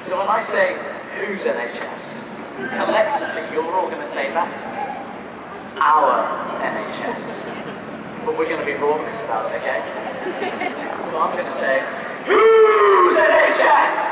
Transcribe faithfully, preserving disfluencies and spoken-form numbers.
So when I say, whose N H S? Collectively, you're all going to say that's our N H S. But we're going to be raucous about it, okay? So I'm going to say, whose N H S?